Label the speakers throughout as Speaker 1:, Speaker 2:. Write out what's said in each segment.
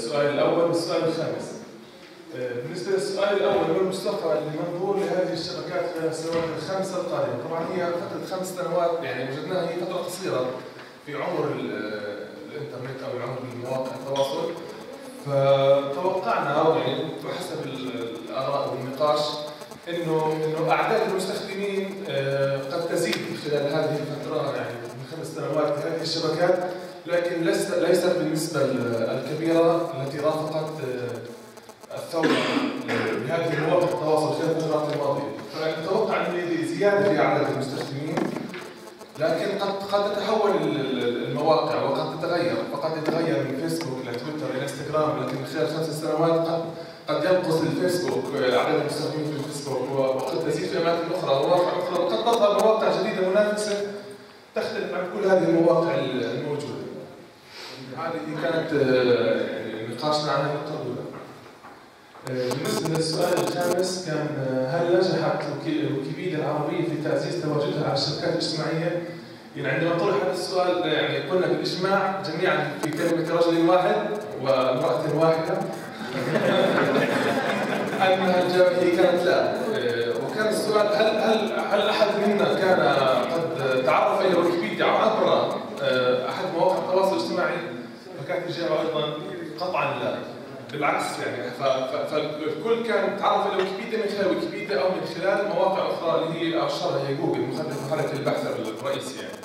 Speaker 1: السؤال الأول والسؤال الخامس. بالنسبة للسؤال الأول من مصطفى المنظور لهذه الشبكات خلال السنوات الخمسة القادمة، طبعا هي فترة 5 سنوات يعني وجدناها هي فترة قصيرة في عمر الإنترنت أو عمر مواقع التواصل، فتوقعنا يعني بحسب الآراء والنقاش إنه أعداد المستخدمين قد تزيد خلال هذه الفترة يعني من 5 سنوات هذه الشبكات، لكن ليست بالنسبة الكبيرة التي رافقت الثورة بهذه مواقع التواصل خلال الفترات الماضية. فنتوقع أن زيادة في أعداد المستخدمين، لكن قد تتحول المواقع وقد تتغير، فقد يتغير من فيسبوك إلى تويتر إلى انستغرام، لكن خلال 5 سنوات قد ينقص الفيسبوك عدد المستخدمين في الفيسبوك، وقد تزيد في أماكن أخرى ومواقع أخرى، وقد تظهر مواقع جديدة منافسة تختلف عن كل هذه المواقع الموجودة. هذه كانت نقاشنا عن النقطة الأولى. بالنسبة للسؤال الخامس كان هل نجحت ويكيبيديا العربية في تعزيز تواجدها على الشبكات الاجتماعية؟ يعني عندما طرح هذا السؤال يعني قلنا بالإجماع جميعا في كلمة رجل واحد وامرأة واحدة أنها الإجابة كانت لا. وكان السؤال هل أحد منا كان قد تعرف إلى ويكيبيديا عبر أحد مواقع التواصل الاجتماعي؟ فكانت الإجابة أيضا قطعا لا. بالعكس يعني فالكل كان تعرف الى ويكيبيديا من خلال ويكيبيديا او من خلال مواقع اخرى اللي هي اشهرها هي جوجل، محرك البحث الرئيسي يعني.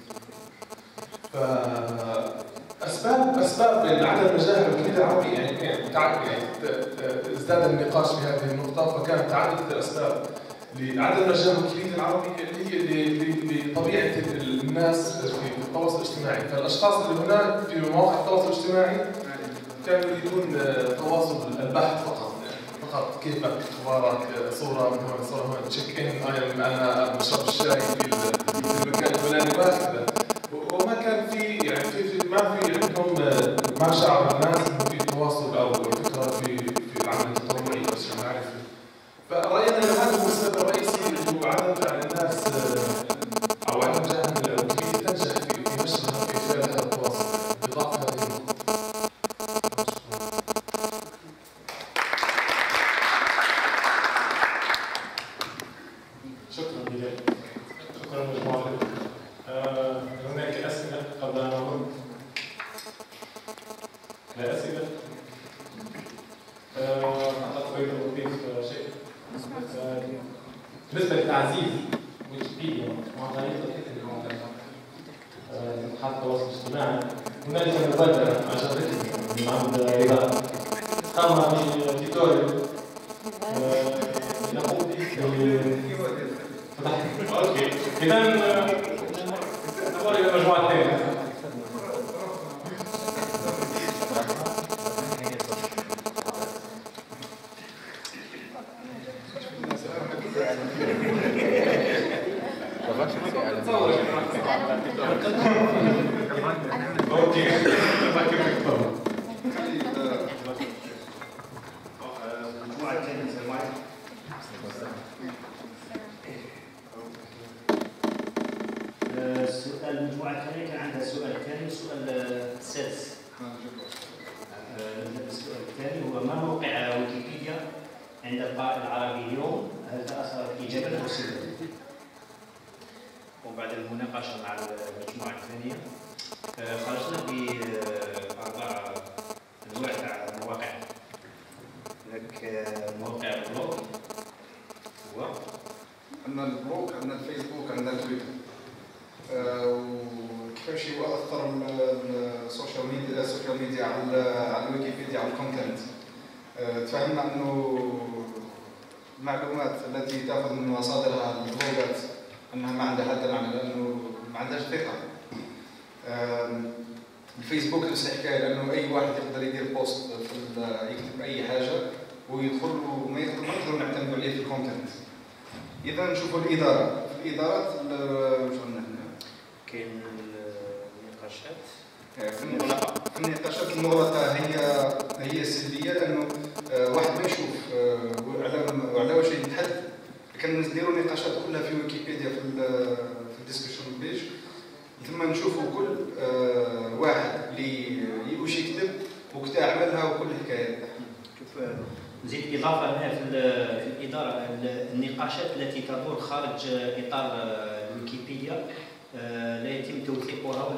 Speaker 1: اسباب عدم نجاح ويكيبيديا العربي يعني ازداد النقاش في هذه النقطه، فكانت عدة الاسباب لعدم نجاح ويكيبيديا العربي هي لطبيعه الناس في التواصل الاجتماعي. فالاشخاص اللي هناك في مواقع التواصل الاجتماعي كانوا يريدون تواصل البحث فقط كيفك، اخبارك، صوره من هون صوره هون، تشيك ان انا بشرب الشاي في المكان الفلاني وهكذا. وما كان في يعني ما في عندهم ما شعر الناس انه في تواصل او فكره في العمل التطوعي بس معرفه. فراينا انه هذا هو السبب الرئيسي اللي هو عدم فعل الناس او عدم جهل ويكيبيديا تنجح في نشرها في خلال هذا التواصل باضافه هذه النقطه.
Speaker 2: شكرا مجموعة. هناك أسئلة قبل أن نمر؟ لا أسئلة؟ فقط أريد أن أضيف شيء. بالنسبة لتعزيز ويكيبيديا وطريقة صفحات التواصل الاجتماعي، هنالك مبادرة عجبتني من عند رضا قام بتيتوريال يقوم اوكي، اذا نمر الى المجموعه الثانيه. اوكي
Speaker 3: المجموعة الثانية كان عندها السؤال الثاني والسؤال السادس. السؤال الثاني هو ما موقع ويكيبيديا عند القارئ العربي اليوم؟ هل تأثرت إيجابا أو سلبا؟ وبعد المناقشة مع المجموعة الثانية خرجنا ب4 أنواع تاع المواقع. هناك موقع البلوج، هو
Speaker 4: عندنا البلوج، عندنا الفيسبوك، عندنا التويتر. وكيفاش يؤثر السوشيال ميديا على الويكيبيديا على الكونتنت. تفهمنا انه المعلومات التي تاخذ من مصادرها البلوجات انها ما عندها هذا المعنى، لانه ما عندهاش ثقه. الفيسبوك نفس الحكايه، لانه اي واحد يقدر يدير بوست يكتب اي حاجه ويدخل وما نقدروا نعتمدوا عليه في الكونتنت. اذا نشوفوا الاداره، في الادارات واش عندنا هنا؟
Speaker 3: كاين النقاشات.
Speaker 4: في النقاشات المغلقه هي السلبيه، لانه واحد ما يشوف وعلى واش يتحدث. كان نديروا نقاشات كلها في ويكيبيديا في الديسكشن بيج، ثم نشوفوا كل واحد اللي واش يكتب وكتب وتعملها وكل الحكايات.
Speaker 3: شوف نزيد اضافه هنا في الاداره، النقاشات التي تدور خارج اطار الويكيبيديا لا يتم توثيقها ولا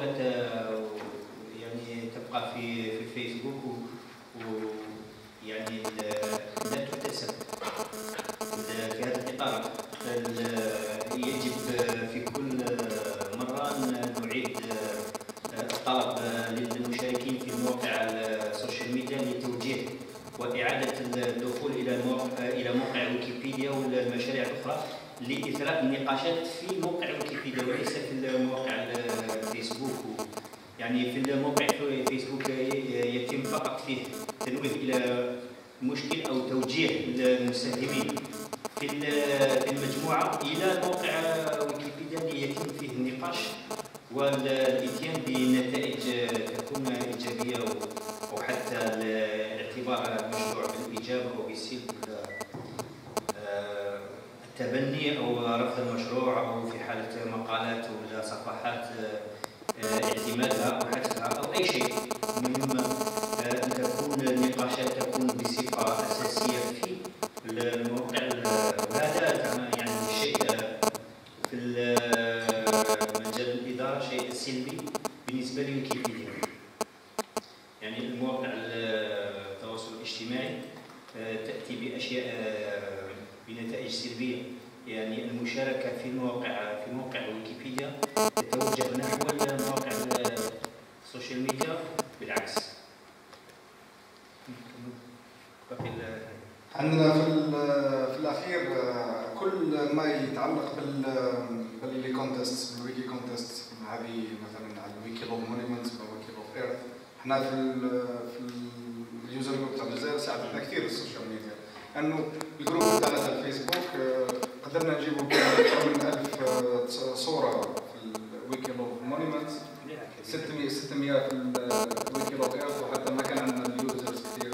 Speaker 3: يعني تبقى في فيسبوك ويعني لا تكتسب في هذا الاطار. يجب في كل مره نعيد الطلب للمشاركين في مواقع السوشيال ميديا لتوجيه وإعادة الدخول إلى موقع ويكيبيديا والمشاريع الأخرى لإثراء النقاشات في موقع ويكيبيديا وليس في موقع الفيسبوك. يعني في الموقع الفيسبوك يتم فقط فيه تنويه إلى مشكل أو توجيه المساهمين في المجموعة إلى موقع ويكيبيديا ليتم فيه النقاش والاتيان بنتائج تكون إيجابية أو حتى الاعتبار مشروع بالإيجاب أو بالسلب التبني أو رفض المشروع أو في حالة مقالات ولا صفحات اعتمادها أو حذفها أو أي شيء. المهم أن تكون النقاشات تكون بصفة أساسية في الموقع، وهذا يعني شيء في مجال الإدارة شيء سلبي بالنسبة لويكيبيديا. يعني المواقع التواصل الاجتماعي تأتي بأشياء بنتائج سلبية. يعني المشاركة في موقع ويكيبيديا تتوجه نحو مواقع السوشيال ميديا بالعكس.
Speaker 4: عندنا في الاخير كل ما يتعلق باللي كونتست بالويكي كونتست، هذه مثلا على الويكي لوف مونيمنتس والويكي لوف ايرث. احنا في اليوزر جروب تاع الجزائر ساعدتنا كثير السوشيال ميديا، انه الجروب تاعنا تاع الفيسبوك قدرنا نجيبوا اكثر من 1000 صوره في الويكي لوف مونيمنتس، 600 في الويكي لوف ايرث، وحتى ما كان عندنا اليوزرز كثير.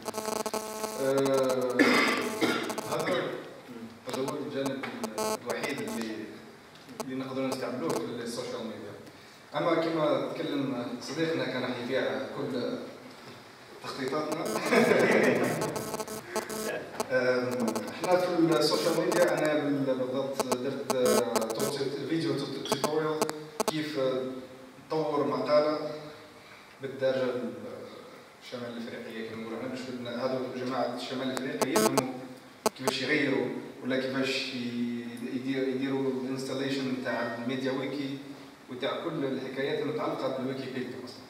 Speaker 4: هذا هو الجانب الوحيد اللي نقدر نستعملوه في السوشيال ميديا. اما كما تكلم صديقنا كان يبيع كل تخطيطاتنا. احنا في السوشيال ميديا انا بالضبط درت فيديو توتوريال كيف تطور مقاله بالدارجه الشمال الافريقيه كما نقولوا. احنا مش هذو جماعه الشمال الافريقي يفهموا كيفاش يغيروا ولا كيفاش يديروا الانستاليشن تاع الميديا ويكي وتاع كل الحكايات المتعلقه بالويكيبيديا اصلا.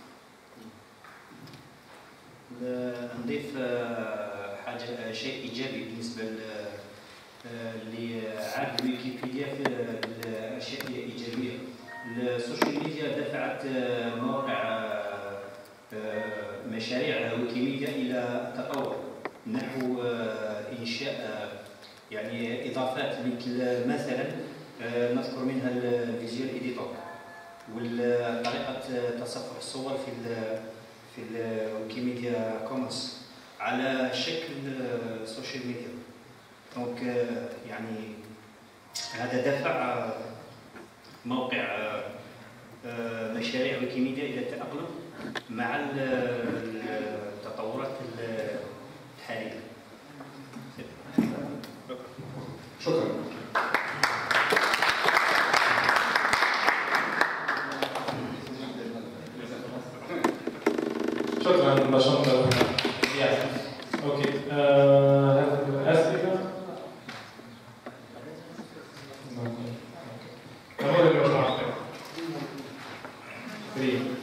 Speaker 3: نضيف حاجه شيء ايجابي بالنسبه لعرض ويكيبيديا في الاشياء الايجابيه. السوشيال ميديا دفعت مواقع مشاريع ويكيميديا الى التطور نحو انشاء يعني اضافات مثلا نذكر منها الفيجوال اديتور وطريقه تصفح الصور في الويكيميديا كومنس على شكل سوشيال ميديا. دونك يعني هذا دفع موقع مشاريع ويكيميديا الى التأقلم مع التطورات الحاليه.
Speaker 4: شكرا.
Speaker 2: شكرا باشمهندس. اوكي اسئله؟ نقول المجموعه كريم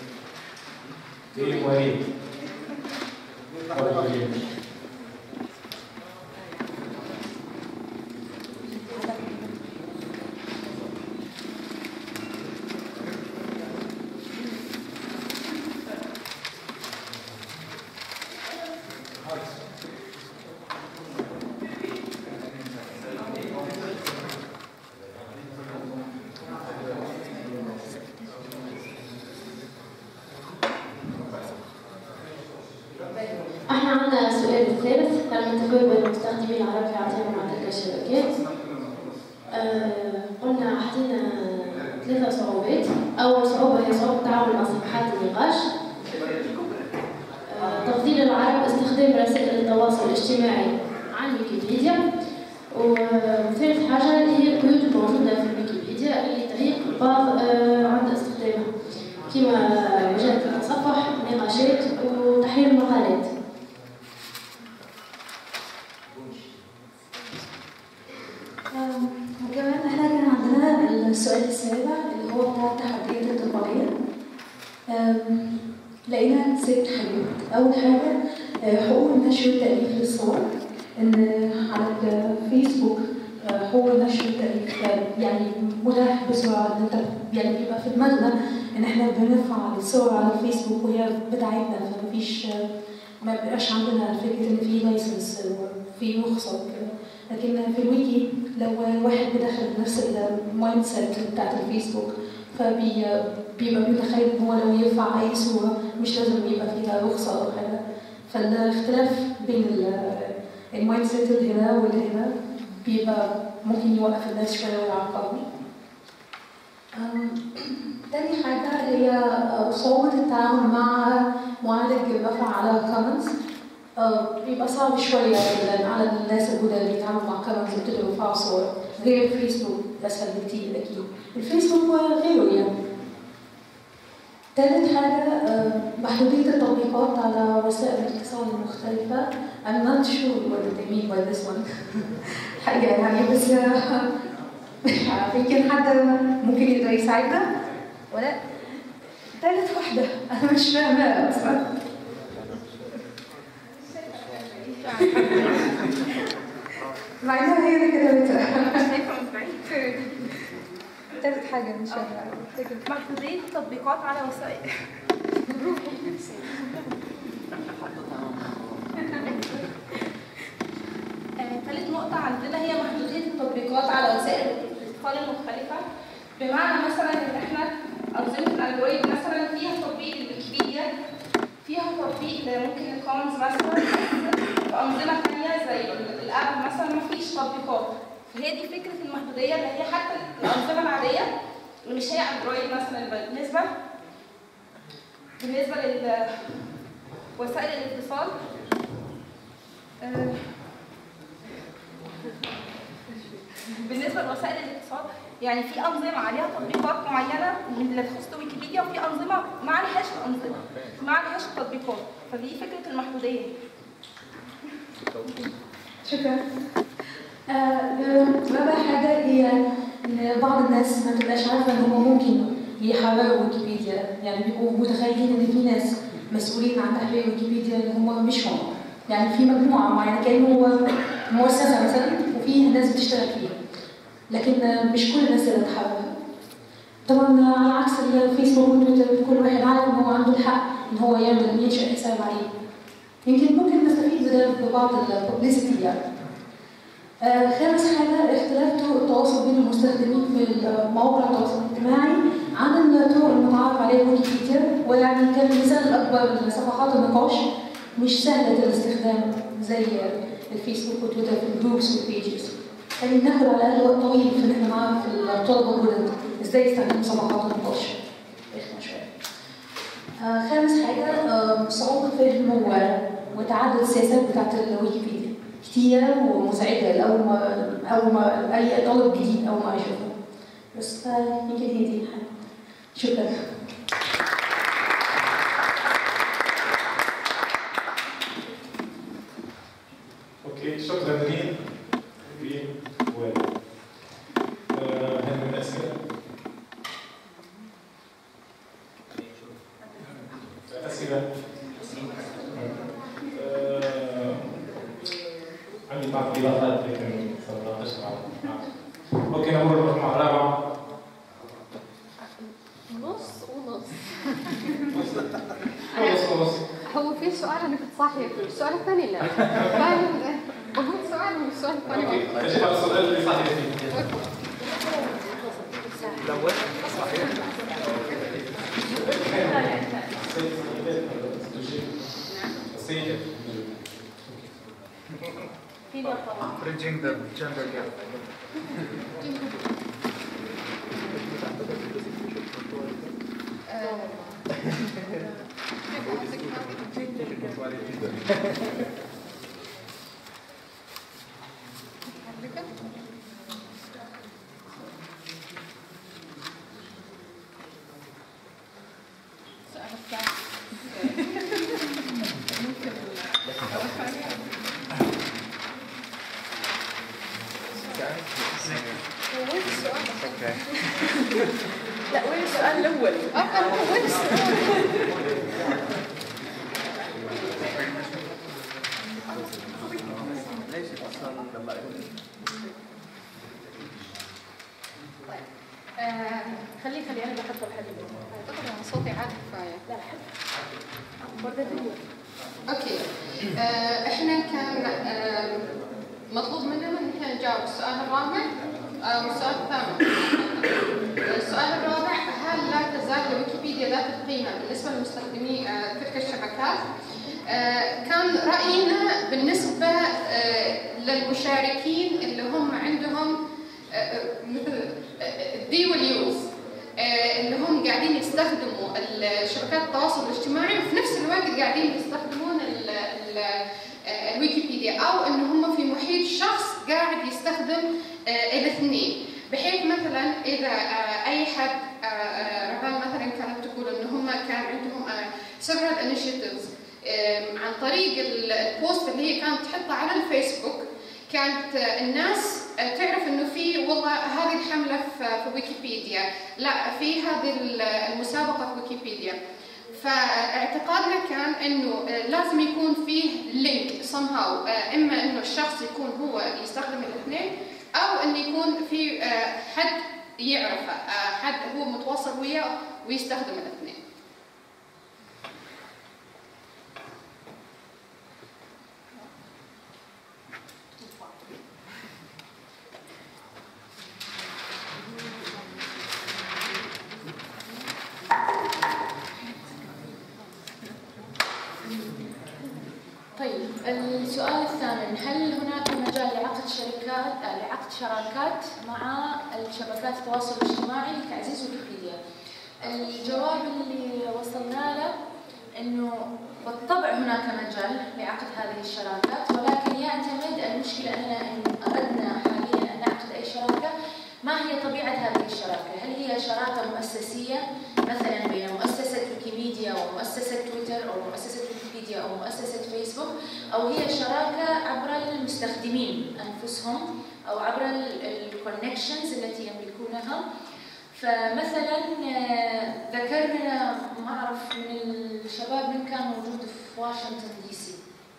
Speaker 2: وليد.
Speaker 5: احنا عندنا السؤال الثالث، هل من تجربة المستخدمين العرب في اعطائهم مع تلك الشبكات؟ قلنا حطينا 3 صعوبات. أول صعوبة هي صعوبة التعامل مع صفحات النقاش، تفضيل استخدام رسائل التواصل الاجتماعي عن ويكيبيديا. وثالث حاجة هي القيود الموجودة في ويكيبيديا اللي تعيق بعض عند استخدامها، كما مجال التصفح، نقاشات، وتحرير المقالات.
Speaker 6: وكمان احنا كان عندنا السؤال السابع اللي هو بتاع التحديات التقنية. لقينا 6 حاجات. أول حاجة حقوق النشر والتأليف للصور، إن على الفيسبوك حقوق النشر والتأليف يعني متاح بسرعة، إن أنت يعني بيبقى في دماغنا إن إحنا بنرفع الصور على الفيسبوك وهي بتاعتنا، فمفيش ما بيبقاش عندنا فكرة إن في لايسنس وفي رخصة وكده. لكن في الويكي لو واحد بدخل نفس المايند سيت بتاعت الفيسبوك فبيبقى متخيل إن هو لو يرفع أي صورة مش لازم يبقى فيها رخصة أو حاجة. فالاختلاف بين المايند سيت اللي هنا واللي هنا بيبقى ممكن يوقف الناس شوية ويعقدهم. تاني حاجة هي صعوبة التعامل مع معالج الرفع على كومنتس. بيبقى صعب شوية على الناس اللي بيتعاملوا مع كومنتس وبتقدروا يرفعوا صور، غير الفيسبوك أسهل بكتير أكيد. الفيسبوك وغيره يعني. ثالث حاجة محدودية التطبيقات على وسائل الاتصال المختلفة. I'm not sure what they mean by this one. حقيقة يعني بس يمكن حد ممكن يقدر يساعدنا ولا؟ ثالث واحدة أنا مش فاهمة أصلا. مع إنها هي اللي كتبتها. ثالث حاجة مش فاهمة.
Speaker 7: محدودية التطبيقات على وسائل. ثالث نقطة عندنا هي محدودية التطبيقات على وسائل الاتصال المختلفة. بمعنى مثلا إن إحنا أنظمة الأندرويد مثلا فيها تطبيق الويكيبيديا، فيها تطبيق ممكن الكومنز مثلا، وأنظمة ثانية زي الأب مثلا مفيش تطبيقات. فهي دي فكرة المحدودية اللي هي حتى الأنظمة العادية اللي مش هي أندرويد مثلا. بالنسبة لوسائل الاتصال بالنسبة لوسائل الاتصال يعني في أنظمة عليها تطبيقات معينة اللي تخص ويكيبيديا، وفي أنظمة ما عليهاش الأنظمة، ما عليهاش التطبيقات. فدي فكرة المحدودية.
Speaker 6: شكرا. رابع حاجة هي إن بعض الناس ما تبقاش عارفة إن هم ممكن يحرروا ويكيبيديا، يعني بيبقوا متخيلين إن في ناس مسؤولين عن تحرير ويكيبيديا اللي هم مش هم. يعني في مجموعة معينة كأنه هو مؤسسة مثلا وفي ناس بتشتغل فيها، لكن مش كل الناس اللي تحررها. طبعا على عكس الفيسبوك وتويتر كل واحد عارف إن هو عنده الحق إن هو ينشأ حساب عليه. يمكن ممكن نستفيد ببعض الببليستي يعني. خامس حاجة اختلاف طرق التواصل بين المستخدمين في مواقع التواصل الاجتماعي عن الطرق المتعارف عليها في ويكيبيديا. ويعني كان المثال الأكبر لصفحات النقاش مش سهلة الاستخدام زي الفيسبوك وتويتر في الجروبس والبيجز. يعني ناخد على الأقل وقت طويل في إن إحنا نعرف الطلبة الجدد إزاي يستخدموا صفحات النقاش. رخمة شوية. خامس حاجة صعوبة فهم وتعدد السياسات بتاعت الويكيبيديا كتير ومزعجة أول ما أي طالب جديد أول ما يشوفها. بس يمكن هي دي الحاجة. شكرا.
Speaker 2: اوكي شكرا نرين ووالد. هل من أسئلة؟ أسئلة؟ عندي بعض الإضافات لكن سنناقشها معكم. اوكي نمر للمجموعة الرابعة.
Speaker 8: نص ونص.
Speaker 2: خلص.
Speaker 8: هو في سؤال انا كنت صاحيه، السؤال الثاني لا. بقول سؤال والسؤال الثاني.
Speaker 2: اوكي، ايش هذا السؤال اللي صاحيه فيه؟
Speaker 9: الأول صحيح.
Speaker 2: السيدة.
Speaker 9: Bridging the gender gap.
Speaker 8: لا وين السؤال الأول؟ وين السؤال؟
Speaker 9: ليش اصلا لما
Speaker 8: خليه انا بحط الحديد.
Speaker 10: اعتقد ان صوتي عادي كفايه.
Speaker 8: لا
Speaker 10: اوكي. احنا كان مطلوب منا ان احنا نجاوب السؤال الرابع والسؤال الثامن. السؤال الرابع: هل لا تزال ويكيبيديا ذات القيمه بالنسبه لمستخدمي تلك الشبكات؟ كان رأينا بالنسبة للمشاركين اللي هم عندهم مثل الديول يوز اللي هم قاعدين يستخدموا شبكات التواصل الاجتماعي وفي نفس الوقت قاعدين يستخدمون الويكيبيديا، أو إن هم في محيط شخص قاعد يستخدم الاثنين، بحيث مثلا إذا أي حد رغم مثلا كانت تقول إن هم كان عندهم several initiatives عن طريق البوست اللي هي كانت تحطها على الفيسبوك، كانت الناس تعرف انه في والله هذه الحمله في ويكيبيديا، لا في هذه المسابقه في ويكيبيديا. فاعتقادنا كان انه لازم يكون فيه لينك somehow، اما انه الشخص يكون هو يستخدم الاثنين، او انه يكون في حد يعرفه، حد هو متواصل وياه ويستخدم الاثنين.
Speaker 6: طيب السؤال الثامن: هل هناك مجال لعقد شراكات مع الشبكات التواصل الاجتماعي لتعزيز ويكيبيديا؟ الجواب اللي وصلنا له انه بالطبع هناك مجال لعقد هذه الشراكات، ولكن يعتمد المشكله اننا ان اردنا حاليا ان نعقد اي شراكه، ما هي طبيعه هذه الشراكه؟ هل هي شراكه مؤسسيه مثلا بين مؤسسه ويكيميديا ومؤسسه تويتر او مؤسسه ويكيبيديا او مؤسسه فيسبوك، او هي شراكه عبر المستخدمين انفسهم او عبر الكونكشنز التي يملكونها؟ فمثلا ذكرنا ما اعرف من الشباب من كان موجود في واشنطن دي سي،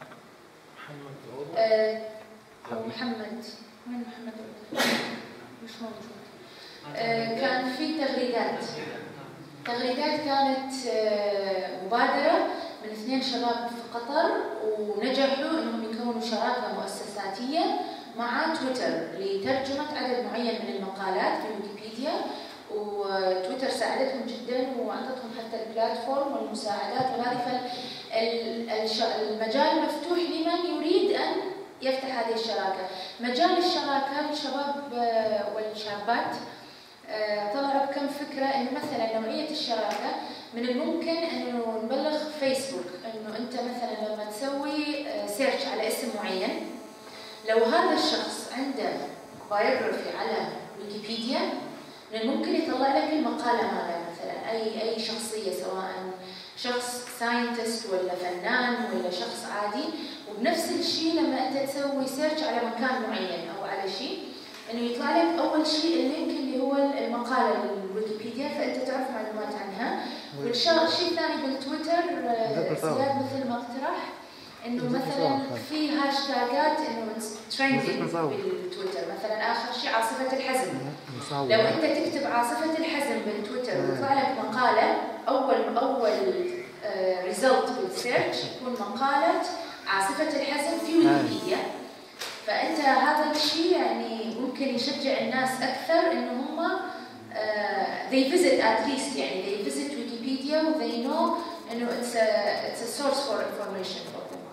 Speaker 6: محمد وين محمد؟ مش موجود. كان في تغريدات كانت مبادرة من 2 شباب في قطر، ونجحوا انهم يكونوا شراكة مؤسساتية مع تويتر لترجمة عدد معين من المقالات في ويكيبيديا، وتويتر ساعدتهم جدا واعطتهم حتى البلاتفورم والمساعدات وهذه. فالمجال مفتوح لمن يريد ان يفتح هذه الشراكه. مجال الشراكه للشباب والشابات طلعوا بكم فكره، انه مثلا نوعيه الشراكه من الممكن انه نبلغ فيسبوك انه انت مثلا لما تسوي سيرش على اسم معين، لو هذا الشخص عنده بايوغرافي على ويكيبيديا من الممكن يطلع لك المقالة ماله، مثلا أي شخصية، سواء شخص ساينتست ولا فنان ولا شخص عادي. وبنفس الشيء لما أنت تسوي سيرش على مكان معين أو على شيء، إنه يطلع لك أول شيء اللينك اللي هو المقالة للويكيبيديا، فأنت تعرف معلومات عنها. والشيء الثاني بالتويتر زياد مثل ما اقترح، انه مثلا في هاشتاجات انه ترندنج بالتويتر، مثلا اخر شيء عاصفه الحزن. لو انت تكتب عاصفه الحزن بالتويتر ويطلع لك مقاله، اول ريزلت بالسيرش يكون مقاله عاصفه الحزن في ويكيبيديا. فانت هذا الشيء يعني ممكن يشجع الناس اكثر انه هم they visit at least، يعني they visit Wikipedia و they know انه it's a source for information for them.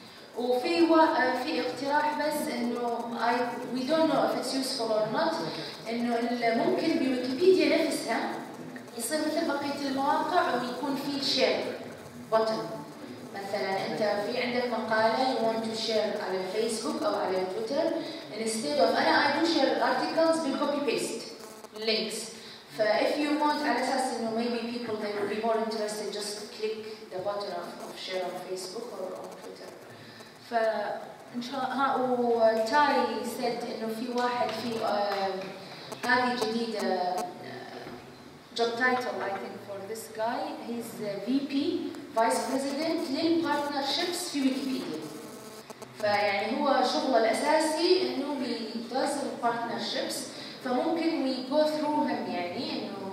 Speaker 6: وفي اقتراح بس انه we don't know if it's useful or not، انه ممكن بويكيبيديا نفسها يصير مثل بقيه المواقع ويكون في شير بوتن،
Speaker 11: مثلا انت في عندك مقاله you want to share على الفيسبوك او على تويتر instead of انا I do share articles بالcopy paste links ف if you want على اساس انه maybe people they will be more interested just click the button of share on Facebook or on Twitter. ف ان شاء الله وتاي said انه في واحد في هذه جديده job title I think for this guy he's VP Vice President للبارتنرشيبس في ويكيبيديا. فيعني هو شغله الاساسي انه he does partnerships فممكن we go through him يعني انه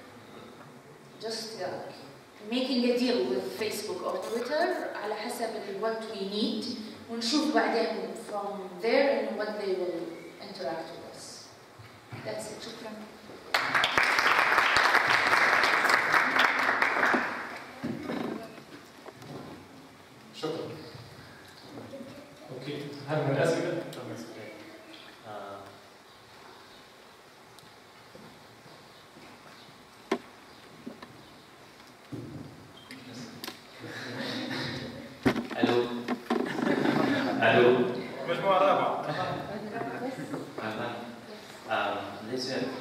Speaker 11: just making a deal with Facebook or Twitter على حسب what we need ونشوف بعدين from there and what they will interact with us. That's it. شكرا.
Speaker 2: شكرا. اوكي، هل من الاسئله؟
Speaker 12: الو الو
Speaker 9: مجموعه رابعه.
Speaker 12: ليش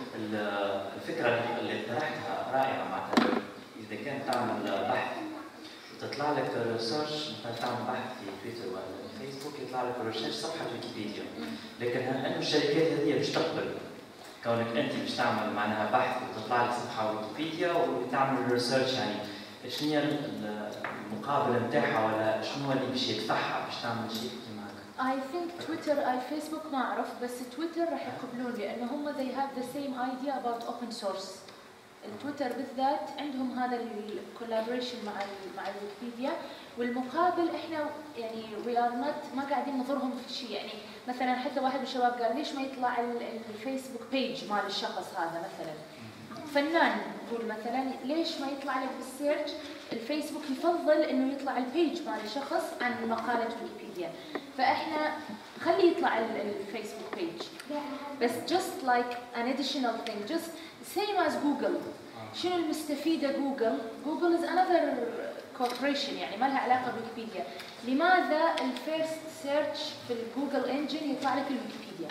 Speaker 12: الفكره اللي طرحتها رائعه معناتها اذا كانت تعمل بحث وتطلع لك ريسيرش مثلا تعمل بحث في تويتر ولا فيسبوك يطلع لك ريسيرش صفحه ويكيبيديا لكن انه الشركات هذه مش تقبل كونك انت مش تعمل معناها بحث وتطلع لك صفحه ويكيبيديا وتعمل ريسيرش يعني شنو هي المقابله نتاعها ولا شنو اللي باش يدفعها باش تعمل شيء كيما هكا؟
Speaker 11: I think Twitter فيسبوك ما أعرف بس تويتر راح يقبلون لأنه هم they have the same idea about open source. التويتر بالذات عندهم هذا الكولابوريشن مع الويكيبيديا والمقابل احنا يعني we are not ما قاعدين نضرهم في شيء يعني مثلا حتى واحد من الشباب قال ليش ما يطلع الفيسبوك بيج مال الشخص هذا مثلا فنان يقول مثلا ليش ما يطلع لك بالسيرش الفيسبوك يفضل انه يطلع البيج مال الشخص عن مقاله ويكيبيديا فاحنا خلي يطلع الفيسبوك بيج بس just like an additional thing just same as Google شنو المستفيده جوجل is another corporation يعني ما لها علاقه بويكيبيديا لماذا الفيرست سيرش في الجوجل انجن يطلع لك الويكيبيديا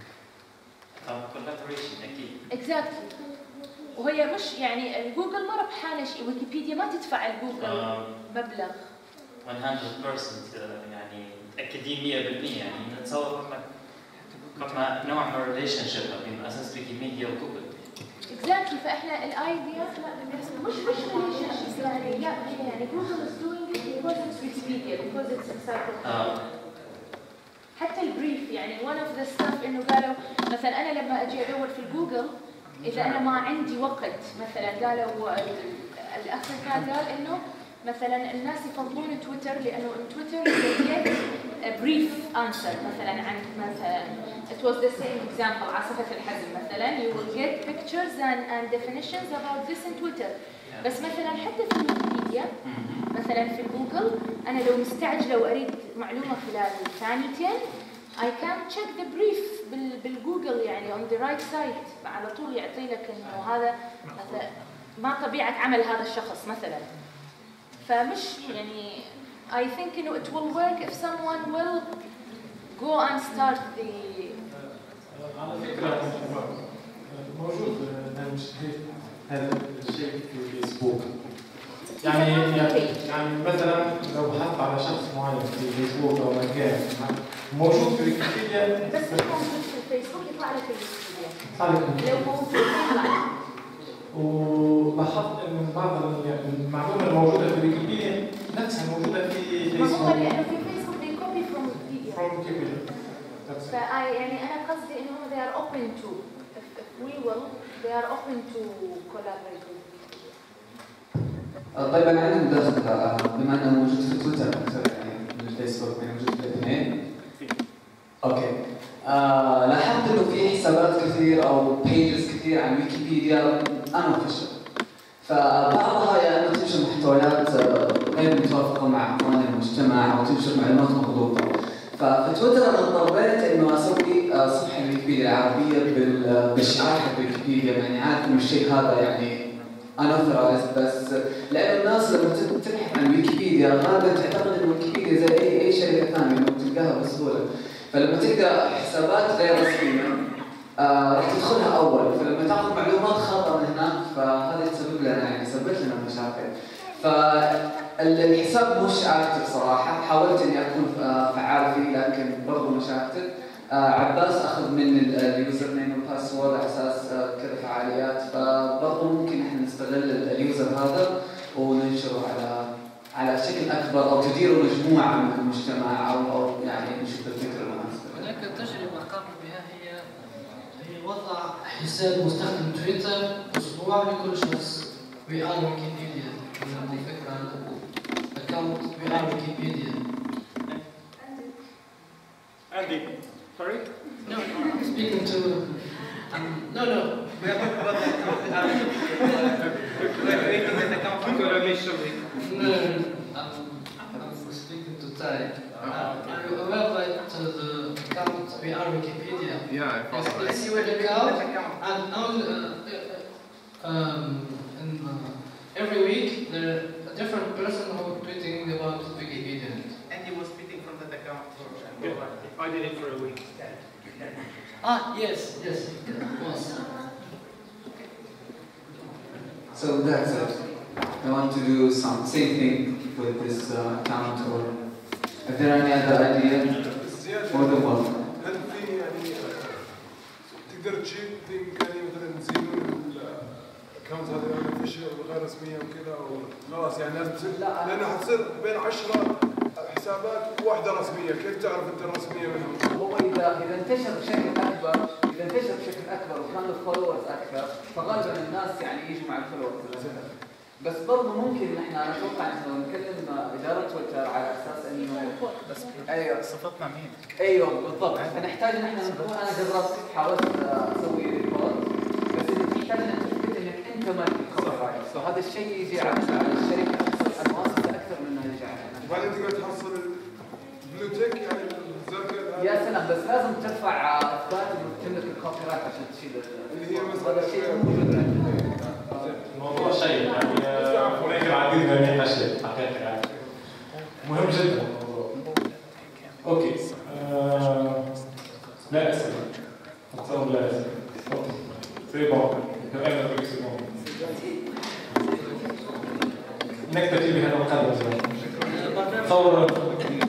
Speaker 12: collaboration اكيد
Speaker 11: exactly وهي مش يعني جوجل ما ربحانه شيء ويكيبيديا ما تدفع لجوجل مبلغ
Speaker 12: 100% يعني متاكدين 100% يعني نتصور كما نوع من الريليشن شيب بين اساس ويكيبيديا وجوجل
Speaker 11: exactly فاحنا الايديا مش ريليشن شيب يعني لا يعني جوجل is doing it because it's Wikipedia because it's encyclopedia حتى البريف يعني one of the stuff انه قالوا مثلا انا لما اجي ادور في الجوجل اذا انا ما عندي وقت مثلا قالوا الاخ كان قال انه مثلا الناس يفضلون تويتر لانه تويتر يجيك brief answer مثلا عن مثلا it was the same example عاصفة الحزم مثلا you will get pictures and definitions about this in Twitter بس مثلا حتى في الويكيبيديا مثلا في جوجل انا لو مستعجله واريد معلومه خلال ثانيتين I can check the brief بالجوجل يعني on the right site على طول يعطي لك انه هذا مثلا ما طبيعه عمل هذا الشخص مثلا فمش يعني I think انه it will work if someone will go and start the
Speaker 2: على فكره موجود هذا الشيء في فيسبوك يعني مثلا لو بحثت على شخص معين في فيسبوك او مكان موجود في ويكيبيديا
Speaker 11: بس موجود في الفيسبوك يطلع لك الويكيبيديا لو موجود يطلع
Speaker 2: ولاحظت ان بعض المعلومه الموجوده في ويكيبيديا نفسها موجوده في فيسبوك
Speaker 11: ما هو لانه في فيسبوك they copy from
Speaker 2: ويكيبيديا
Speaker 11: يعني انا قصدي انهم they are open to if we will they are open to collaborate with
Speaker 13: طيب انا عندي مداخله بما انه موجود في تويتر اكثر يعني من الفيسبوك يعني موجود في الاثنين. اوكي. لاحظت انه في حسابات كثير او بيجز كثير عن ويكيبيديا unofficial. فبعضها يا اما تنشر محتويات غير متوافقه مع قوانين المجتمع او تنشر معلومات مغلوطه. ففي تويتر انا اضطريت انه اسوي صفحه ويكيبيديا العربيه بالشعار حق ويكيبيديا يعني عارف انه الشيء هذا يعني unauthorized، بس لانه الناس لما تبحث عن ويكيبيديا غالبا تعتقد ان ويكيبيديا زي اي شركه ثانيه انه تلقاها بسهوله، فلما تلقى حسابات غير رسميه راح تدخلها اول، فلما تاخذ معلومات خاطئه من هناك فهذا يسبب لنا يعني سببت لنا مشاكل. فالحساب مش اكتف صراحه، حاولت اني اكون فعال فيه لكن برضه مش اكتف. عباس اخذ من اليوزر نيم والباسورد على اساس كذا فعاليات، فبرضه ممكن احنا نستغل اليوزر هذا وننشره على شكل اكبر او تديره مجموعه من المجتمع او يعني نشوف الفكره المناسبه.
Speaker 14: هناك تجربه قاموا بها هي وضع حساب مستخدم تويتر اسبوع لكل شخص We are Wikipedia. عندي فكره عن اكونت We are Wikipedia.
Speaker 15: Andy, sorry?
Speaker 14: No, I'm speaking to. No.
Speaker 15: We are talking about the account.
Speaker 14: No, I'm speaking to Ty. Are you aware that the account We are Wikipedia?
Speaker 15: Yeah,
Speaker 14: It's your account, and every week there a different person who tweeting about Wikipedia.
Speaker 15: And he was tweeting from that account for. Yeah, I did it for a week.
Speaker 14: Yes, it was.
Speaker 13: So that's it. I want to do same thing with this account, or if there are any other ideas, more than welcome.
Speaker 1: هل في يعني تقدر تجيب بإمكانية مثلا نزيد الاكونت هذا غير رسمية وكذا او خلاص يعني لازم تصير لأنه حتصير بين 10 حسابات واحدة رسمية، كيف تعرف أنت الرسمية منهم؟
Speaker 13: هو إذا انتشر بشكل أكبر وكان الفولورز أكثر فغالبا الناس يعني يجوا مع الفولورز أكثر. بس برضه ممكن نحن أتوقع إنه نكلم إدارة تويتر على أساس إنه
Speaker 9: بس
Speaker 13: أيوه
Speaker 9: صفتنا مين؟
Speaker 13: أيوه بالضبط، فنحتاج نحن نكون أنا جربت حاولت أسوي ريبورت بس إنك تحتاج إنك تثبت إنك أنت ما كوبي رايت، فهذا الشيء يجي على الشركة أكثر المؤسسة أكثر من إنه يجي علينا.
Speaker 1: وبعدين تقدر تحصل البلوتيك يعني الزرقاء.
Speaker 13: يا سلام، بس لازم ترفع اثبات انه تملك الكوبي رايت عشان تشيل
Speaker 1: اللي هي مثلا
Speaker 13: هذا الشيء موجود عندنا.
Speaker 2: الموضوع شيء يعني هناك العديد من الاشياء حقيقه يعني مهم جدا الموضوع. اوكي لا اسئله اتصور لا اسئله. اوكي سي بون انا بقول سي بون نكتفي بهذا القدر. تصور